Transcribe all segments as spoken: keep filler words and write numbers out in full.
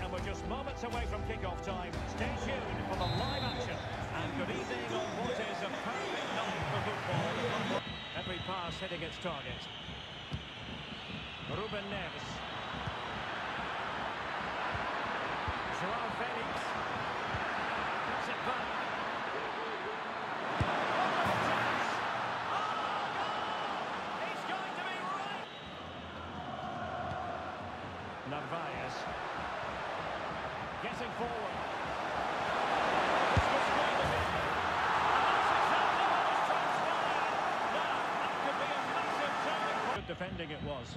And we're just moments away from kick-off time. Stay tuned for the live action. And good evening on what is a perfect night for football. Every pass hitting its target. Ruben Neves. Joao Felix. Puts it back. Narvaez getting forward. This was great of him. And that's exactly what has transpired. Now, that could be a massive turning point. Good defending it was.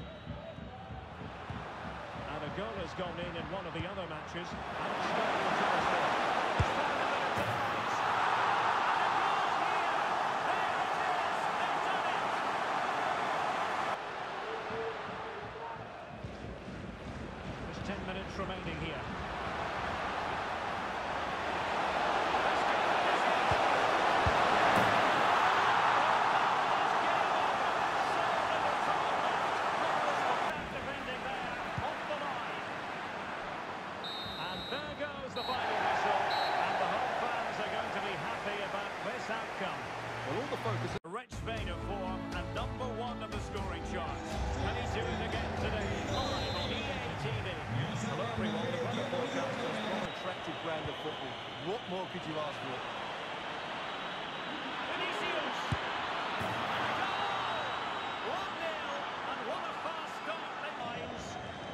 And a goal has gone in in one of the other matches. And it's not into the score. It's found a bit of distance. And a goal here. There it is. They've done it. ten minutes remaining here. Defending there, off the line. And there goes the final whistle. And the home fans are going to be happy about this outcome. Well, all the focus... A rich vein of form and number one of the scoring charts. Can he do it again today? Live on E A T V. Hello everyone, the weather forecasters for an attractive brand of football. What more could you ask for? Vinicius! one nil, and what a fast start they lines.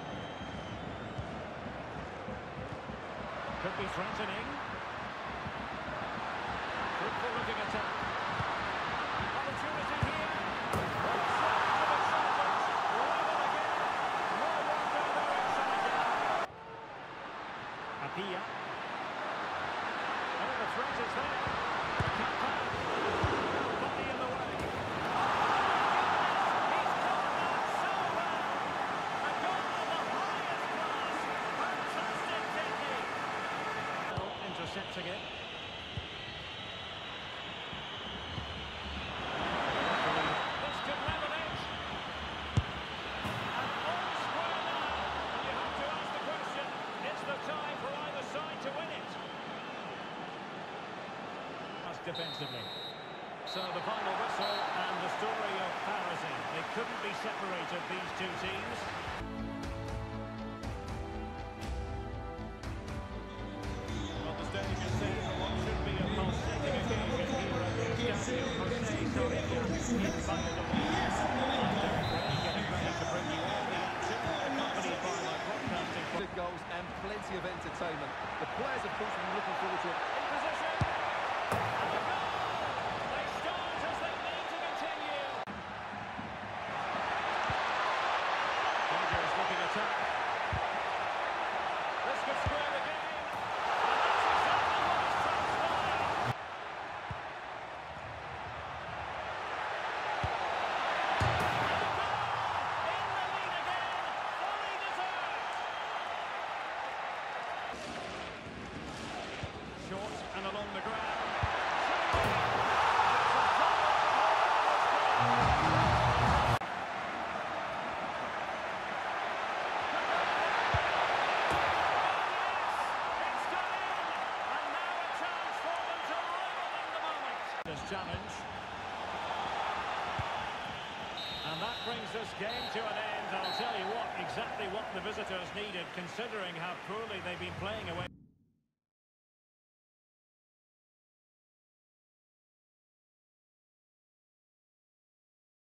Could be threatening. Fruitful looking attack. Opportunity here. Apia. Oh, the threat is there. Kappa. Body in the way. He's done that so well. A goal of the highest class. Fantastic technique. Well, intercepting it. This could level it. And all square now. And you have to ask the question, is the time for either side to win it? Defensively. So the final whistle and the story of Pharisee. They couldn't be separated, these two teams. Well, the stage is set for what should be a pulsating occasion here at the Stadio José Zorrilla in Valladolid. I'm Derek Ray, getting ready to bring you all the action, accompanied by my broadcasting... Good goals and plenty of entertainment. The players, of course, will be looking forward to it. In position. And a goal! They start as they need to continue. Dangerous looking attack. This could square the game. And that's exactly what has transpired. In the lead again, fully deserved. Short and along the ground. Challenge. And that brings this game to an end. I'll tell you what, exactly what the visitors needed, considering how poorly they've been playing away